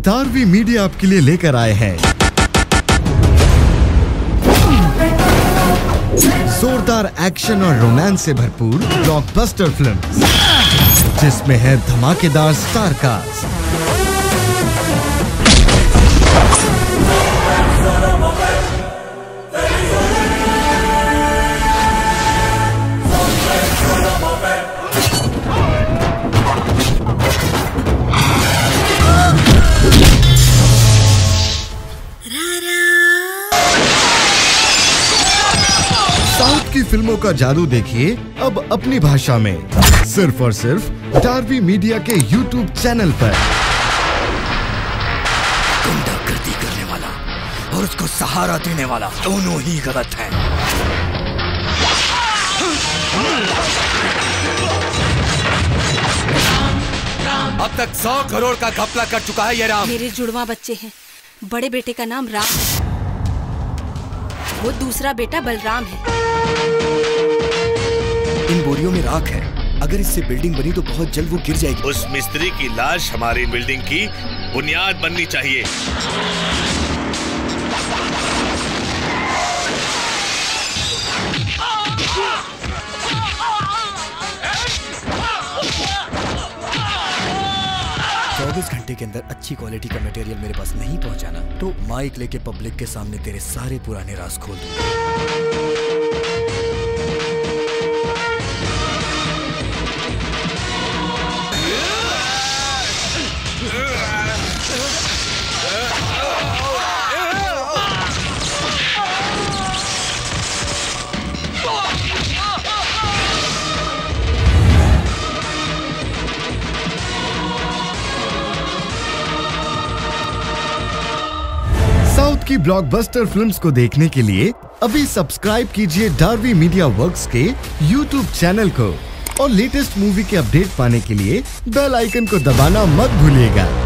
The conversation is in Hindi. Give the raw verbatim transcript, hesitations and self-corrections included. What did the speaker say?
डार्वी मीडिया आपके लिए लेकर आए हैं जोरदार एक्शन और रोमांस से भरपूर ब्लॉकबस्टर फिल्म, जिसमें है धमाकेदार स्टार कास्ट। साउथ की फिल्मों का जादू देखिए अब अपनी भाषा में, सिर्फ और सिर्फ डार्वी मीडिया के यूट्यूब चैनल पर। गुंडागर्दी करने वाला और उसको सहारा देने वाला दोनों ही गलत हैं। अब तक सौ करोड़ का घपला कर चुका है ये राम। मेरे जुड़वा बच्चे हैं, बड़े बेटे का नाम राम है, वो दूसरा बेटा बलराम है। इन बोरियों में राख है, अगर इससे बिल्डिंग बनी तो बहुत जल्द वो गिर जाएगी। उस मिस्त्री की लाश हमारी बिल्डिंग की बुनियाद बननी चाहिए। चौबीस घंटे के अंदर अच्छी क्वालिटी का मटेरियल मेरे पास नहीं पहुंचाना तो माइक लेके पब्लिक के सामने तेरे सारे पुराने राज खोल दूंगा। साउथ की ब्लॉकबस्टर फिल्म्स को देखने के लिए अभी सब्सक्राइब कीजिए डार्वी मीडिया वर्क्स के यूट्यूब चैनल को और लेटेस्ट मूवी के अपडेट पाने के लिए बेल आइकन को दबाना मत भूलिएगा।